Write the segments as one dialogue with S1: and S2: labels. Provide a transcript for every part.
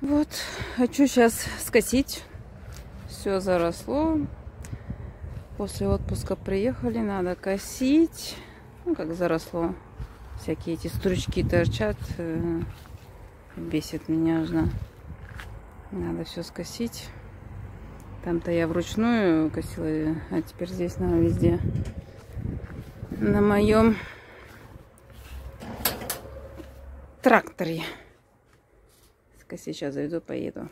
S1: Вот, хочу сейчас скосить. Все заросло. После отпуска приехали, надо косить. Ну, как заросло. Всякие эти стручки торчат. Бесит меня уже. Надо все скосить. Там-то я вручную косила, а теперь здесь надо везде. На моем тракторе. Сейчас зайду, поеду.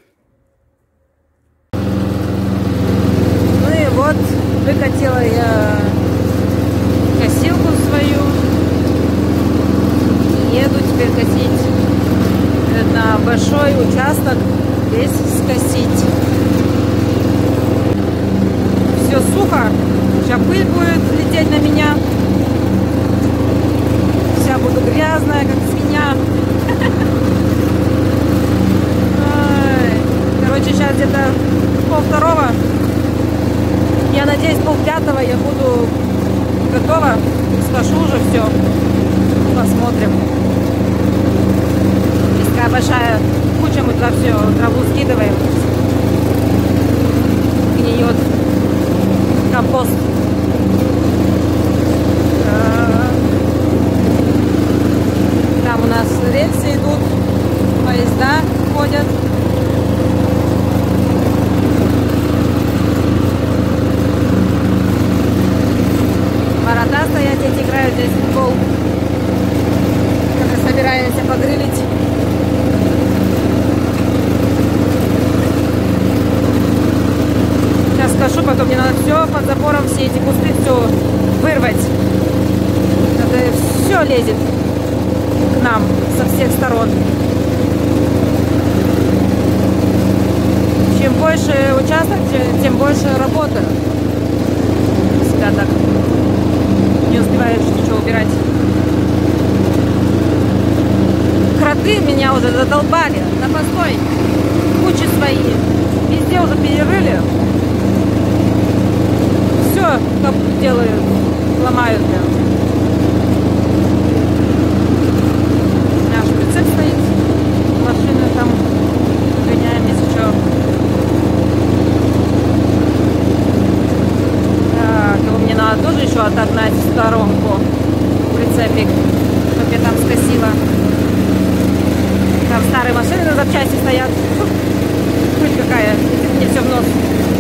S1: Ну и вот, выкатила я косилку свою. Еду теперь косить на большой участок, весь скосить. Все сухо, сейчас пыль будет лететь на меня. Вся буду грязная, как свинья. Короче, сейчас где-то 2:30. Я надеюсь, 4:30 я буду готова. Скошу уже все. Посмотрим. Здесь такая большая куча, мы туда все траву скидываем. Гниет. Компост. Там у нас рельсы идут, поезда ходят. Ворота стоят, дети играют здесь в футбол. Мы собираемся погрылить. Сейчас скажу, потом мне надо все под забором, все эти кусты, все вырвать. Это все лезет к нам со всех сторон. Чем больше участок, тем больше работы. Всегда так. Не успеваешь ничего убирать. Кроты меня уже задолбали. Да постой. Кучи свои. Везде уже перерыли. Все делают. Ломают. Наш прицеп стоит. Машины там гоняем, если что. Мне надо тоже еще отогнать в сторонку прицепик, чтобы я там скосила. Там старые машины на запчасти стоят. Пыль какая, мне все в нос.